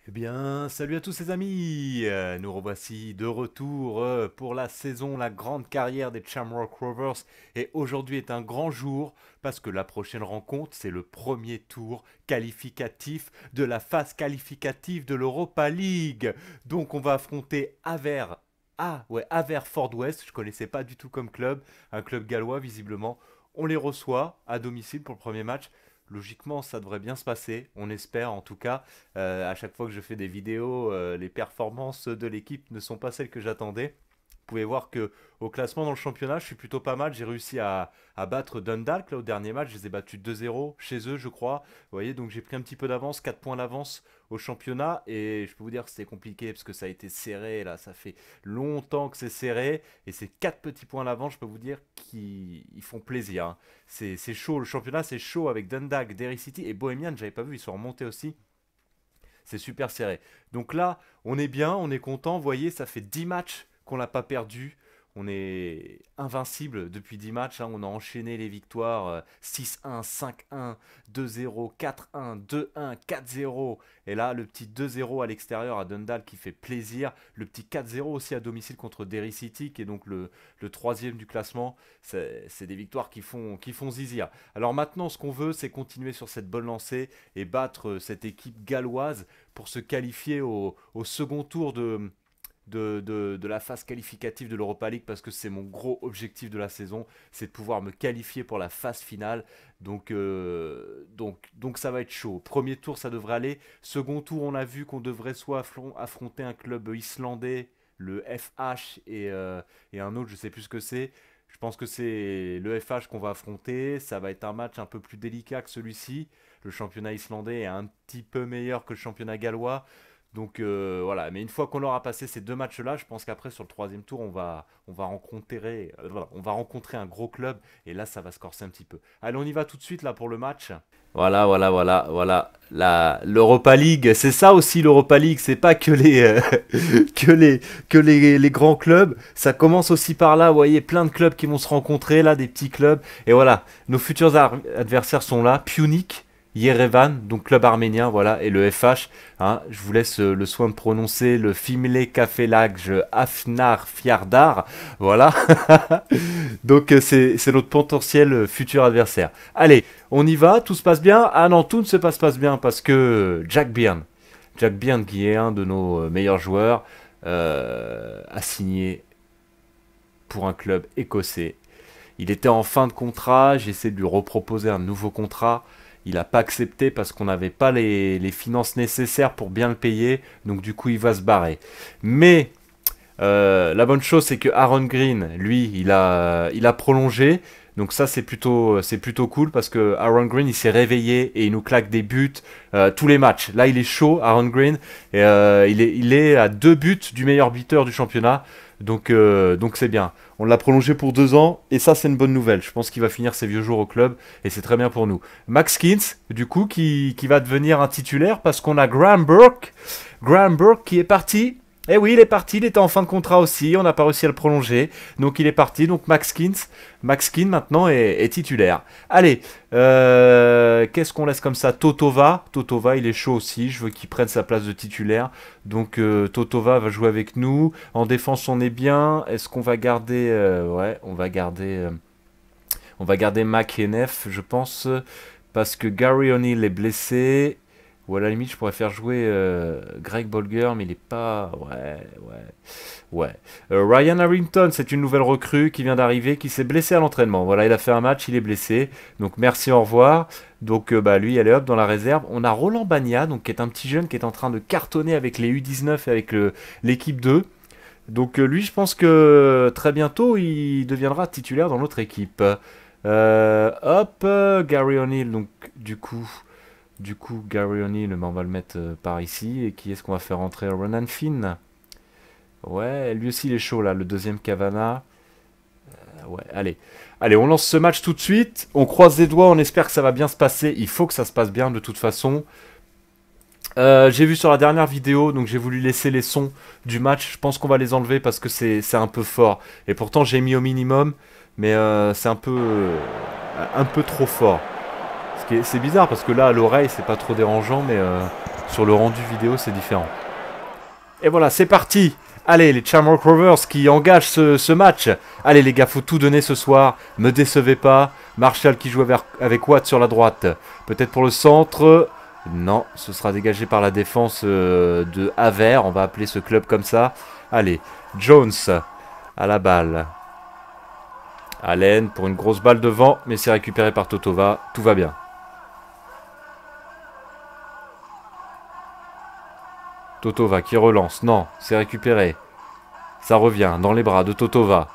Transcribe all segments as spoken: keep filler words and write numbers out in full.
Eh bien, salut à tous les amis. Euh, nous revoici de retour euh, pour la saison, la grande carrière des Shamrock Rovers. Et aujourd'hui est un grand jour parce que la prochaine rencontre, c'est le premier tour qualificatif de la phase qualificative de l'Europa League. Donc on va affronter Aver. Ah ouais, Aver Ford West, je connaissais pas du tout comme club, un club gallois visiblement. On les reçoit à domicile pour le premier match. Logiquement, ça devrait bien se passer, on espère en tout cas. Euh, à chaque fois que je fais des vidéos, euh, les performances de l'équipe ne sont pas celles que j'attendais. Vous pouvez voir que au classement dans le championnat, je suis plutôt pas mal. J'ai réussi à, à battre Dundalk là, au dernier match. Je les ai battus deux zéro chez eux, je crois. Vous voyez, donc j'ai pris un petit peu d'avance, quatre points d'avance au championnat. Et je peux vous dire que c'était compliqué parce que ça a été serré. Là, ça fait longtemps que c'est serré. Et ces quatre petits points d'avance, je peux vous dire qu'ils ils font plaisir, hein. C'est c'est chaud. Le championnat, c'est chaud avec Dundalk, Derry City et Bohemian. J'avais pas vu, ils sont remontés aussi. C'est super serré. Donc là, on est bien, on est content. Vous voyez, ça fait dix matchs qu'on n'a pas perdu. On est invincible depuis dix matchs, hein. On a enchaîné les victoires euh, six un, cinq un, deux zéro, quatre un, deux un, quatre zéro. Et là, le petit deux zéro à l'extérieur à Dundalk qui fait plaisir. Le petit quatre zéro aussi à domicile contre Derry City, qui est donc le, le troisième du classement. C'est c'est des victoires qui font, qui font zizir. Alors maintenant, ce qu'on veut, c'est continuer sur cette bonne lancée et battre euh, cette équipe galloise pour se qualifier au, au second tour de, de, de, de la phase qualificative de l'Europa League, parce que c'est mon gros objectif de la saison, c'est de pouvoir me qualifier pour la phase finale. Donc, euh, donc, donc ça va être chaud. Premier tour, ça devrait aller. Second tour, on a vu qu'on devrait soit affronter un club islandais, le F H, et, euh, et un autre, je sais plus ce que c'est. Je pense que c'est le F H qu'on va affronter. Ça va être un match un peu plus délicat que celui-ci. Le championnat islandais est un petit peu meilleur que le championnat gallois. Donc euh, voilà, mais une fois qu'on aura passé ces deux matchs-là, je pense qu'après sur le troisième tour, on va, on va rencontrer, euh, voilà, on va rencontrer un gros club et là, ça va se corser un petit peu. Allez, on y va tout de suite là pour le match. Voilà, voilà, voilà, voilà. La, L'Europa League, c'est ça aussi l'Europa League. C'est pas que les, euh, que les, que les, les grands clubs. Ça commence aussi par là. Vous voyez, plein de clubs qui vont se rencontrer là, des petits clubs. Et voilà, nos futurs adversaires sont là. Punic, Yerevan, donc club arménien, voilà, et le F H. Hein, je vous laisse euh, le soin de prononcer le Fimle Kafelaj Afnar Fiardar. Voilà. Donc euh, c'est c'est notre potentiel euh, futur adversaire. Allez, on y va, tout se passe bien. Ah non, tout ne se passe pas bien parce que Jack Byrne, Jack Byrne qui est un de nos euh, meilleurs joueurs, euh, a signé pour un club écossais. Il était en fin de contrat, j'ai essayé de lui reproposer un nouveau contrat. Il n'a pas accepté parce qu'on n'avait pas les, les finances nécessaires pour bien le payer. Donc du coup, il va se barrer. Mais euh, la bonne chose, c'est que Aaron Green, lui, il a, il a prolongé. Donc ça, c'est plutôt, c'est plutôt cool parce que Aaron Green, il s'est réveillé et il nous claque des buts euh, tous les matchs. Là, il est chaud, Aaron Green. Et, euh, il, est, il est à deux buts du meilleur buteur du championnat. Donc euh, donc c'est bien. On l'a prolongé pour deux ans et ça, c'est une bonne nouvelle. Je pense qu'il va finir ses vieux jours au club et c'est très bien pour nous. Max Kins, du coup, qui, qui va devenir un titulaire parce qu'on a Graham Burke. Graham Burke qui est parti. Eh oui, il est parti, il était en fin de contrat aussi, on n'a pas réussi à le prolonger. Donc il est parti, donc Max Kins, Max Kin maintenant est, est titulaire. Allez, euh, qu'est-ce qu'on laisse comme ça? Totova, Totova il est chaud aussi, je veux qu'il prenne sa place de titulaire. Donc euh, Totova va jouer avec nous. En défense on est bien, est-ce qu'on va garder... euh, ouais, on va garder... euh, on va garder McEnef, je pense, parce que Gary O'Neill est blessé. Ou à la limite, je pourrais faire jouer euh, Greg Bolger, mais il est pas... Ouais, ouais, ouais. Euh, Ryan Harrington, c'est une nouvelle recrue qui vient d'arriver, qui s'est blessé à l'entraînement. Voilà, il a fait un match, il est blessé. Donc merci, au revoir. Donc euh, bah, lui, allez hop, dans la réserve. On a Roland Bagna, donc, qui est un petit jeune qui est en train de cartonner avec les U dix-neuf et avec le- l'équipe deux. Donc euh, lui, je pense que très bientôt, il deviendra titulaire dans notre équipe. Euh, hop, euh, Gary O'Neill, donc du coup... Du coup, Gary O'Neill, ben, on va le mettre euh, par ici. Et qui est-ce qu'on va faire rentrer? Ronan Finn. Ouais, lui aussi il est chaud là, le deuxième Cavana. Euh, ouais, allez. Allez, on lance ce match tout de suite. On croise les doigts, on espère que ça va bien se passer. Il faut que ça se passe bien de toute façon. Euh, j'ai vu sur la dernière vidéo, donc j'ai voulu laisser les sons du match. Je pense qu'on va les enlever parce que c'est c'est un peu fort. Et pourtant j'ai mis au minimum, mais euh, c'est un peu, euh, un peu trop fort. Ce qui est- C'est bizarre parce que là à l'oreille c'est pas trop dérangeant, mais euh, Sur le rendu vidéo, c'est différent. Et voilà, c'est parti. Allez, les Shamrock Rovers qui engagent ce, ce match. Allez les gars, faut tout donner ce soir. Me décevez pas. Marshall qui joue avec, avec Watt sur la droite. Peut-être pour le centre. Non, ce sera dégagé par la défense euh, de Haver. On va appeler ce club comme ça. Allez, Jones à la balle. Allen pour une grosse balle devant, mais c'est récupéré par Totova. Tout va bien. Totova qui relance. Non, c'est récupéré. Ça revient dans les bras de Totova.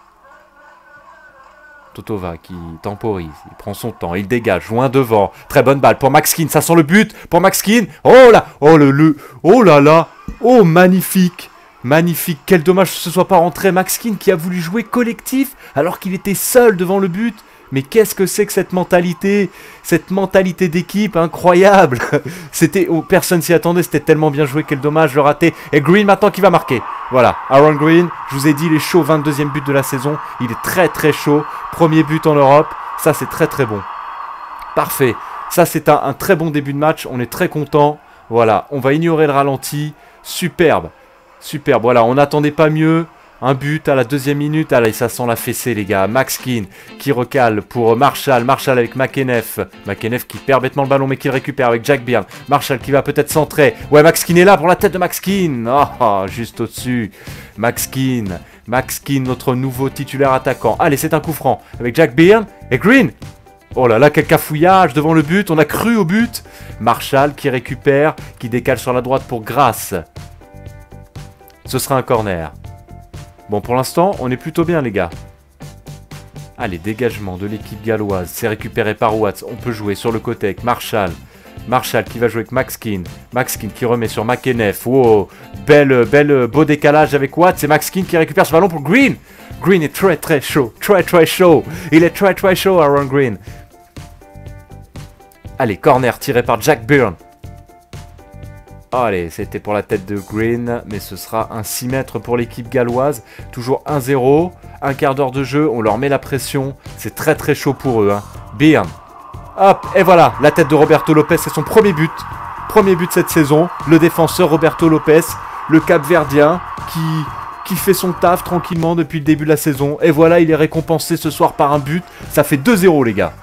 Totova qui temporise. Il prend son temps. Il dégage. Loin devant. Très bonne balle pour Max Keane. Ça sent le but pour Max Keane. Oh là. Oh le, le. Oh là là. Oh magnifique. Magnifique. Quel dommage que ce soit pas rentré. Max Keane qui a voulu jouer collectif alors qu'il était seul devant le but. Mais qu'est-ce que c'est que cette mentalité, cette mentalité d'équipe incroyable. C'était, oh, personne s'y attendait, c'était tellement bien joué, quel dommage, le raté. Et Green maintenant qui va marquer. Voilà, Aaron Green, je vous ai dit, il est chaud, vingt-deuxième but de la saison. Il est très très chaud, premier but en Europe, ça c'est très très bon. Parfait, ça c'est un, un très bon début de match, on est très content. Voilà, on va ignorer le ralenti, superbe, superbe, voilà, on n'attendait pas mieux. Un but à la deuxième minute. Allez, ça sent la fessée, les gars. Max Keane qui recale pour Marshall. Marshall avec McEneff. McEneff qui perd bêtement le ballon, mais qui le récupère avec Jack Byrne. Marshall qui va peut-être centrer. Ouais, Max Keane est là pour la tête de Max Keane. Oh, oh, juste au-dessus. Max Keane. Max Keane, notre nouveau titulaire attaquant. Allez, c'est un coup franc avec Jack Byrne et Green. Oh là là, quel cafouillage devant le but. On a cru au but. Marshall qui récupère, qui décale sur la droite pour Grasse. Ce sera un corner. Bon, pour l'instant, on est plutôt bien, les gars. Allez, dégagement de l'équipe galloise. C'est récupéré par Watts. On peut jouer sur le côté avec Marshall. Marshall qui va jouer avec Max Keane. Max Keane qui remet sur McEneff. Wow, belle, belle, beau décalage avec Watts. C'est Max Keane qui récupère ce ballon pour Green. Green est très, très chaud. Très, très chaud. Il est très, très chaud, Aaron Green. Allez, corner tiré par Jack Byrne. Allez, c'était pour la tête de Green, mais ce sera un six mètres pour l'équipe galloise. Toujours un zéro, un quart d'heure de jeu, on leur met la pression. C'est très très chaud pour eux. Hein. Byrne. Hop, et voilà, la tête de Roberto Lopez, c'est son premier but. Premier but cette saison. Le défenseur Roberto Lopez, le Cap-Verdien, qui, qui fait son taf tranquillement depuis le début de la saison. Et voilà, il est récompensé ce soir par un but. Ça fait deux zéro, les gars.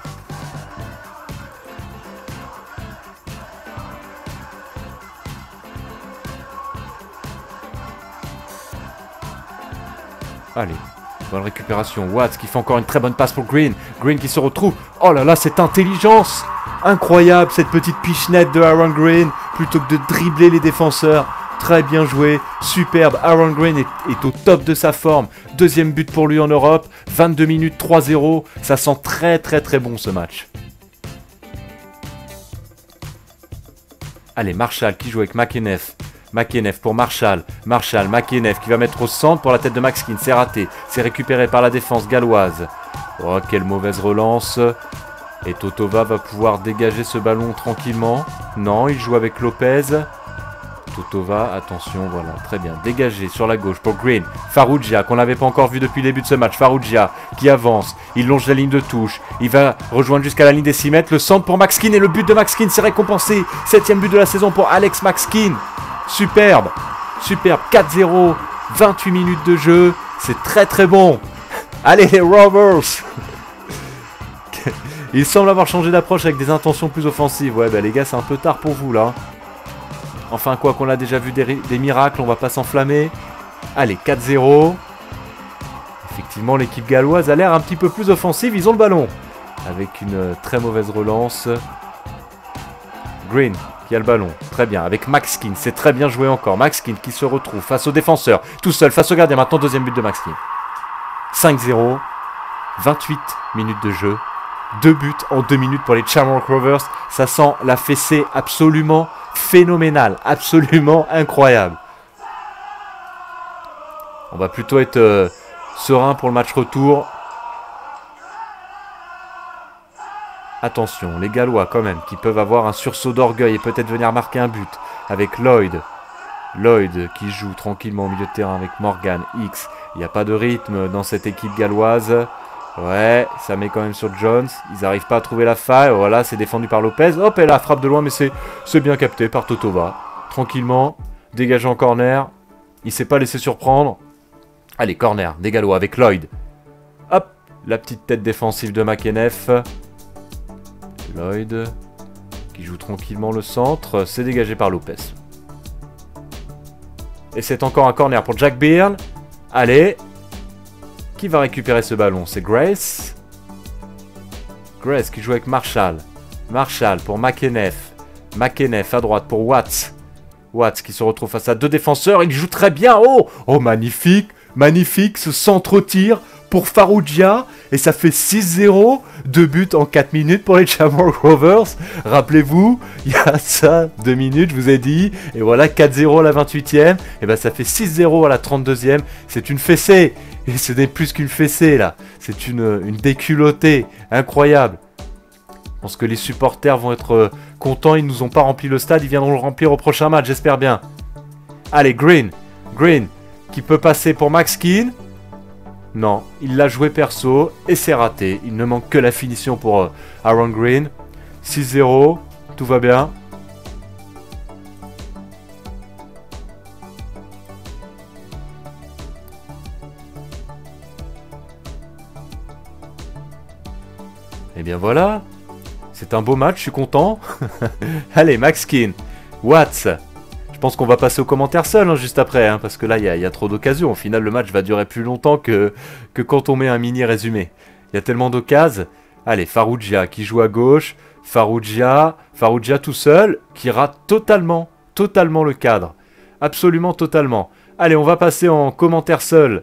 Allez, bonne récupération. Watts qui fait encore une très bonne passe pour Green. Green qui se retrouve. Oh là là, cette intelligence. Incroyable, cette petite pichenette de Aaron Green. Plutôt que de dribbler les défenseurs. Très bien joué. Superbe. Aaron Green est, est au top de sa forme. Deuxième but pour lui en Europe. vingt-deux minutes, trois zéro. Ça sent très très très bon ce match. Allez, Marshall qui joue avec McEneff. McEneff pour Marshall. Marshall, McEneff qui va mettre au centre pour la tête de Max Keane. C'est raté. C'est récupéré par la défense galloise. Oh, quelle mauvaise relance. Et Totova va pouvoir dégager ce ballon tranquillement. Non, il joue avec Lopez. Totova, attention, voilà, très bien. Dégagé sur la gauche pour Green. Farrugia, qu'on n'avait pas encore vu depuis le début de ce match. Farrugia qui avance. Il longe la ligne de touche. Il va rejoindre jusqu'à la ligne des six mètres. Le centre pour Max Keane et le but de Max Keane, c'est récompensé. Septième but de la saison pour Alex Max Keane. Superbe, superbe, quatre zéro, vingt-huit minutes de jeu, c'est très très bon. Allez les Rovers. Il semble avoir changé d'approche avec des intentions plus offensives. Ouais bah les gars, c'est un peu tard pour vous là. Enfin quoi qu'on a déjà vu des, des miracles, on va pas s'enflammer. Allez, quatre zéro. Effectivement l'équipe galloise a l'air un petit peu plus offensive, ils ont le ballon. Avec une très mauvaise relance. Green qui a le ballon, très bien, avec Max Keane, c'est très bien joué encore. Max Keane qui se retrouve face au défenseur, tout seul, face au gardien. Maintenant, deuxième but de Max Keane. cinq zéro, vingt-huit minutes de jeu, deux buts en deux minutes pour les Shamrock Rovers. Ça sent la fessée absolument phénoménale, absolument incroyable. On va plutôt être euh, serein pour le match retour. Attention, les Gallois quand même, qui peuvent avoir un sursaut d'orgueil et peut-être venir marquer un but. Avec Lloyd. Lloyd qui joue tranquillement au milieu de terrain avec Morgan, X. Il n'y a pas de rythme dans cette équipe galloise. Ouais, ça met quand même sur Jones. Ils n'arrivent pas à trouver la faille. Voilà, c'est défendu par Lopez. Hop, et la frappe de loin, mais c'est bien capté par Totova. tranquillement, dégagé en corner. Il s'est pas laissé surprendre. Allez, corner, des Gallois avec Lloyd. Hop, la petite tête défensive de McEneff. Lloyd, qui joue tranquillement le centre. C'est dégagé par Lopez. Et c'est encore un corner pour Jack Byrne. Allez. Qui va récupérer ce ballon? C'est Grace. Grace qui joue avec Marshall. Marshall pour McEneff. McEneff à droite pour Watts. Watts qui se retrouve face à deux défenseurs. Il joue très bien. Oh, oh magnifique. Magnifique. Ce centre-tir pour Farrugia. Et ça fait six zéro. Deux buts en quatre minutes pour les Shamrock Rovers. Rappelez-vous, il y a ça, deux minutes, je vous ai dit. Et voilà, quatre zéro à la vingt-huitième. Et ben ça fait six zéro à la trente-deuxième. C'est une fessée. Et ce n'est plus qu'une fessée là. C'est une, une déculottée. Incroyable. Je pense que les supporters vont être euh, contents. Ils nous ont pas rempli le stade. Ils viendront le remplir au prochain match, j'espère bien. Allez, Green. Green qui peut passer pour Max Keane. Non, il l'a joué perso et c'est raté. Il ne manque que la finition pour euh, Aaron Green. six zéro, tout va bien. Et bien voilà. C'est un beau match, je suis content. Allez, Max Keane. Watts. Je pense qu'on va passer aux commentaires seuls hein, juste après, hein, parce que là, il y, y a trop d'occasions. Au final, le match va durer plus longtemps que, que quand on met un mini résumé. Il y a tellement d'occasions. Allez, Farrugia qui joue à gauche. Farrugia, Farrugia tout seul, qui rate totalement, totalement le cadre. Absolument totalement. Allez, on va passer en commentaire seul.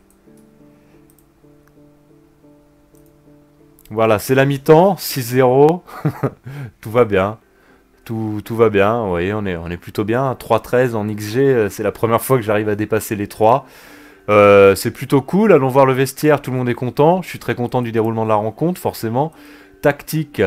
Voilà, c'est la mi-temps, six zéro. Tout va bien. Tout, tout va bien, vous voyez, on est, on est plutôt bien. trois treize en X G, c'est la première fois que j'arrive à dépasser les trois. Euh, c'est plutôt cool, allons voir le vestiaire, tout le monde est content. Je suis très content du déroulement de la rencontre, forcément. Tactique,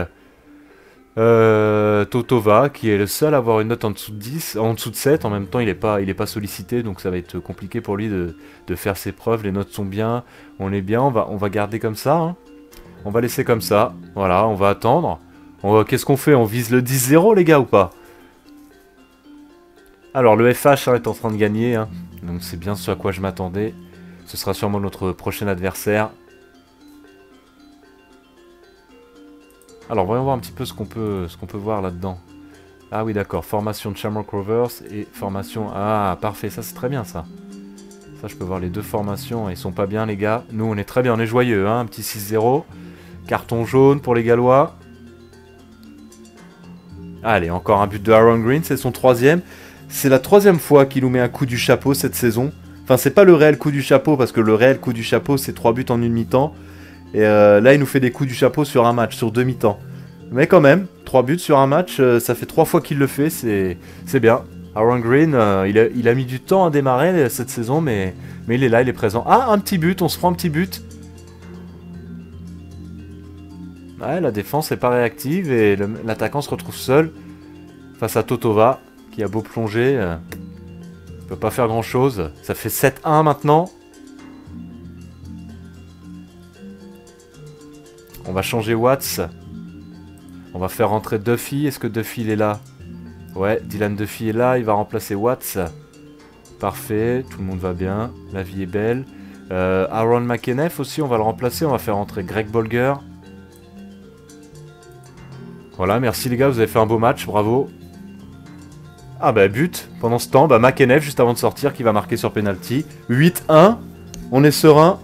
euh, Totova, qui est le seul à avoir une note en dessous de dix, en dessous de sept. En même temps, il n'est pas, il est pas sollicité, donc ça va être compliqué pour lui de, de faire ses preuves. Les notes sont bien, on est bien, on va, on va garder comme ça. Hein. On va laisser comme ça, voilà, on va attendre. Qu'est-ce qu'on fait? On vise le dix zéro les gars ou pas? Alors le F H hein, est en train de gagner, hein. Donc c'est bien ce à quoi je m'attendais. Ce sera sûrement notre prochain adversaire. Alors voyons voir un petit peu ce qu'on peut, ce qu'on peut voir là-dedans. Ah oui d'accord, formation de Shamrock Rovers et formation... Ah parfait, ça c'est très bien ça. Ça je peux voir les deux formations, ils sont pas bien les gars. Nous on est très bien, on est joyeux, hein. Un petit six zéro. Carton jaune pour les Gallois. Allez, encore un but de Aaron Green, c'est son troisième. C'est la troisième fois qu'il nous met un coup du chapeau cette saison. Enfin, c'est pas le réel coup du chapeau, parce que le réel coup du chapeau, c'est trois buts en une mi-temps. Et euh, là, il nous fait des coups du chapeau sur un match, sur deux mi-temps. Mais quand même, trois buts sur un match, euh, ça fait trois fois qu'il le fait, c'est bien. Aaron Green, euh, il, a, il a mis du temps à démarrer cette saison, mais, mais il est là, il est présent. Ah, un petit but, on se prend un petit but. Ouais, la défense n'est pas réactive et l'attaquant se retrouve seul face à Totova qui a beau plonger. Euh, il peut pas faire grand chose. Ça fait sept un maintenant. On va changer Watts. On va faire rentrer Duffy. Est-ce que Duffy il est là? Ouais, Dylan Duffy est là. Il va remplacer Watts. Parfait, tout le monde va bien. La vie est belle. Euh, Aaron McEneff aussi, on va le remplacer. On va faire rentrer Greg Bolger. Voilà, merci les gars, vous avez fait un beau match, bravo. Ah bah but, pendant ce temps, bah McEneff juste avant de sortir qui va marquer sur penalty. huit un, on est serein.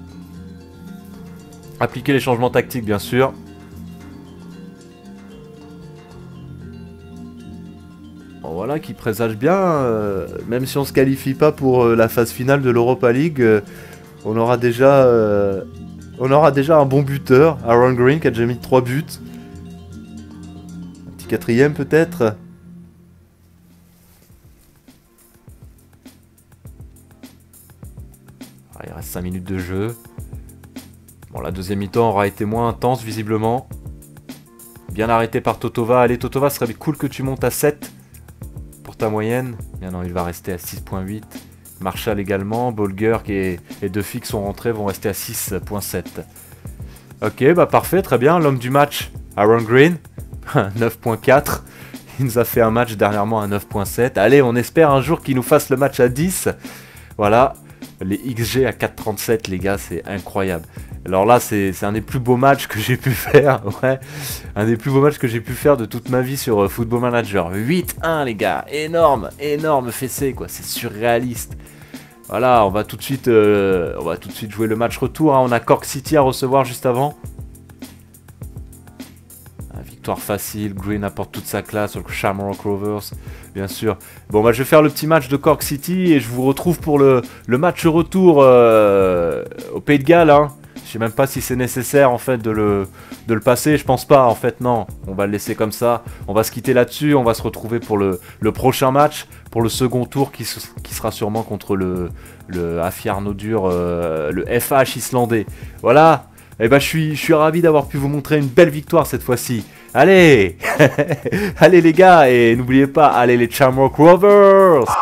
Appliquer les changements tactiques bien sûr. Bon, voilà, qui présage bien, euh, même si on se qualifie pas pour euh, la phase finale de l'Europa League, euh, on aura déjà euh, on aura déjà un bon buteur, Aaron Green qui a déjà mis trois buts. Quatrième peut-être. Ah, il reste cinq minutes de jeu. Bon, la deuxième mi-temps aura été moins intense visiblement. Bien arrêté par Totova. Allez Totova, ce serait cool que tu montes à sept pour ta moyenne. Mais non, il va rester à six virgule huit. Marshall également. Bolger et, et Duffy qui sont rentrés vont rester à six virgule sept. Ok, bah parfait, très bien. L'homme du match, Aaron Green. neuf virgule quatre. Il nous a fait un match dernièrement à neuf virgule sept. Allez, on espère un jour qu'il nous fasse le match à dix. Voilà, les X G à quatre virgule trente-sept, les gars, c'est incroyable. Alors là, c'est un des plus beaux matchs que j'ai pu faire. Ouais, un des plus beaux matchs que j'ai pu faire de toute ma vie sur euh, Football Manager. huit un, les gars, énorme, énorme fessé, quoi. C'est surréaliste. Voilà, on va tout de suite, euh, on va tout de suite jouer le match retour. Hein. On a Cork City à recevoir juste avant. Victoire facile, Green apporte toute sa classe sur le Shamrock Rovers, bien sûr. Bon, bah, je vais faire le petit match de Cork City et je vous retrouve pour le, le match retour euh, au Pays de Galles. Hein. Je sais même pas si c'est nécessaire en fait de le, de le passer, je pense pas en fait, non. On va le laisser comme ça, on va se quitter là-dessus, on va se retrouver pour le, le prochain match, pour le second tour qui, qui sera sûrement contre le, le Hafjarnardur, euh, le F H islandais. Voilà. Et eh ben, je suis, je suis ravi d'avoir pu vous montrer une belle victoire cette fois-ci. Allez, allez les gars, et n'oubliez pas, allez les Shamrock Rovers.